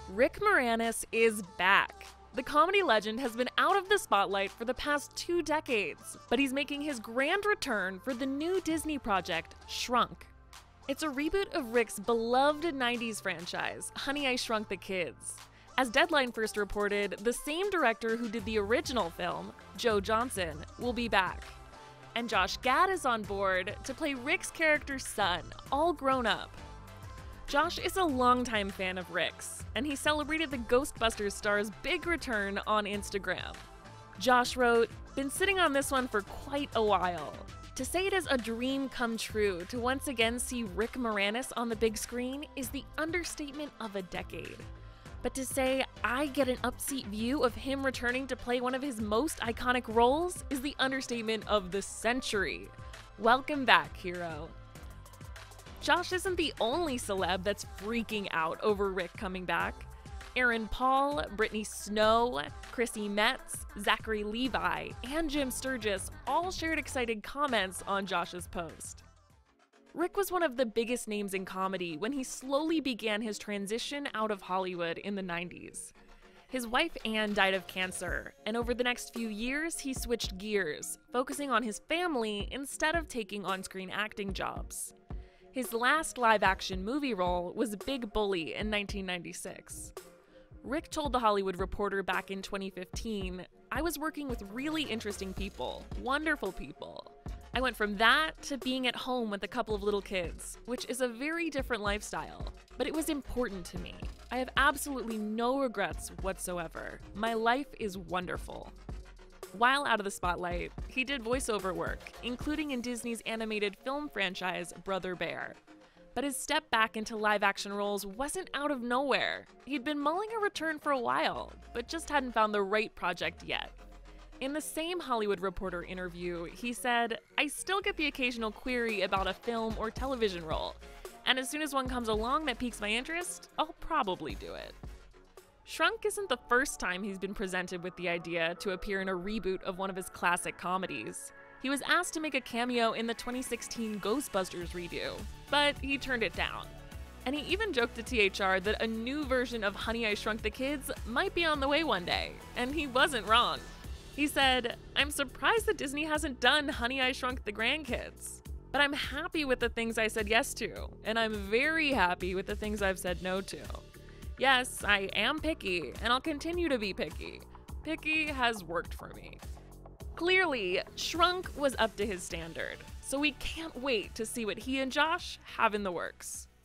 Rick Moranis is back. The comedy legend has been out of the spotlight for the past 2 decades, but he's making his grand return for the new Disney project, Shrunk. It's a reboot of Rick's beloved 90s franchise, Honey, I Shrunk the Kids. As Deadline first reported, the same director who did the original film, Joe Johnston, will be back. And Josh Gad is on board to play Rick's character's son, all grown up. Josh is a longtime fan of Rick's, and he celebrated the Ghostbusters star's big return on Instagram. Josh wrote, "Been sitting on this one for quite a while. To say it is a dream come true to once again see Rick Moranis on the big screen is the understatement of a decade. But to say I get an upseat view of him returning to play one of his most iconic roles is the understatement of the century. Welcome back, hero." Josh isn't the only celeb that's freaking out over Rick coming back. Aaron Paul, Brittany Snow, Chrissy Metz, Zachary Levi, and Jim Sturgis all shared excited comments on Josh's post. Rick was one of the biggest names in comedy when he slowly began his transition out of Hollywood in the 90s. His wife Anne died of cancer, and over the next few years he switched gears, focusing on his family instead of taking on-screen acting jobs. His last live-action movie role was Big Bully in 1996. Rick told The Hollywood Reporter back in 2015, "I was working with really interesting people, wonderful people. I went from that to being at home with a couple of little kids, which is a very different lifestyle, but it was important to me. I have absolutely no regrets whatsoever. My life is wonderful." While out of the spotlight, he did voiceover work, including in Disney's animated film franchise Brother Bear. But his step back into live-action roles wasn't out of nowhere. He'd been mulling a return for a while, but just hadn't found the right project yet. In the same Hollywood Reporter interview, he said, "I still get the occasional query about a film or television role, and as soon as one comes along that piques my interest, I'll probably do it." Shrunk isn't the first time he's been presented with the idea to appear in a reboot of one of his classic comedies. He was asked to make a cameo in the 2016 Ghostbusters redo, but he turned it down. And he even joked to THR that a new version of Honey, I Shrunk the Kids might be on the way one day, and he wasn't wrong. He said, "I'm surprised that Disney hasn't done Honey, I Shrunk the Grandkids. But I'm happy with the things I said yes to, and I'm very happy with the things I've said no to. Yes, I am picky, and I'll continue to be picky. Picky has worked for me." Clearly, Shrunk was up to his standard, so we can't wait to see what he and Josh have in the works.